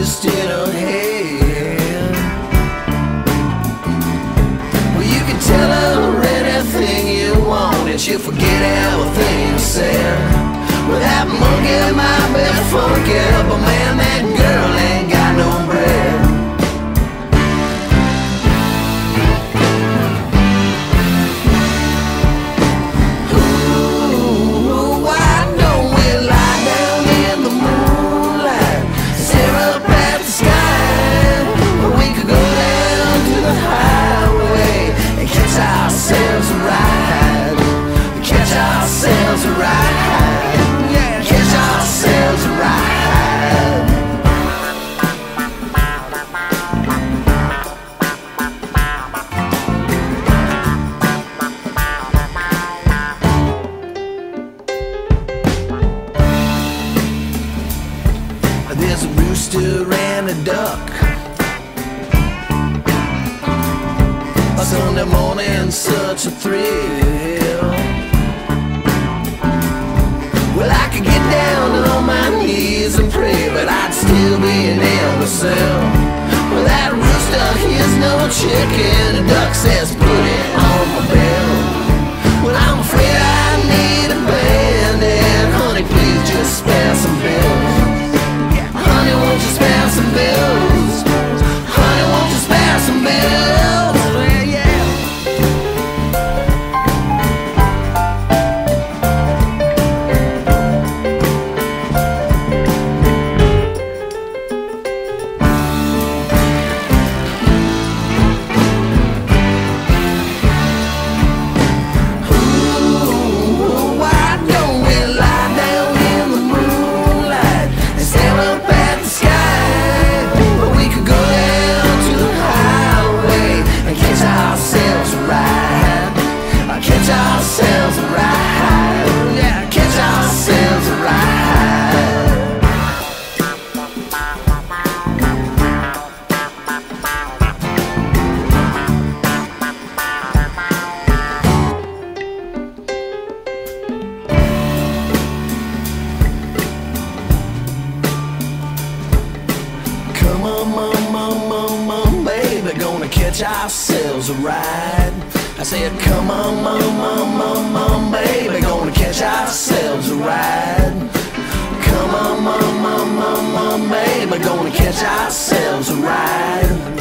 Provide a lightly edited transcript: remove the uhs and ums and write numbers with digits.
twist in her head. Well, you can tell her anything you want and she'll forget everything you said. Well, that monkey might be funky, but man, that girl ain't got no bread. There's a rooster and a duck. A Sunday morning, such a thrill. Well, I could get down on my knees and pray, but I'd still be an imbecile. Well, that rooster, he's no chicken. The duck says, put it on my bell. Well, I'm afraid I need a band, and honey, please just spare some bills. Honey, won't you spare some bills? Honey, won't you spare some bills? Well, yeah. Ooh, why don't we lie down in the moonlight and stare up at the sky? Or we could go down to the highway and catch ourselves a ride. Catch ourselves a ride. Yeah, catch ourselves a ride. Come on, baby, gonna catch ourselves a ride. I said, come on, baby, gonna catch ourselves a ride. Come on, baby, gonna catch ourselves a ride.